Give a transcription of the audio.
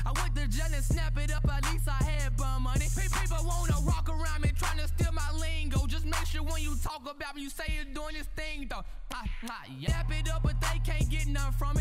I went to jail and snap it up, at least I had bum money. People wanna walk around me trying to steal my lingo. Just make sure when you talk about me, you say you're doing this thing though. Yap it up, but they can't get none from me.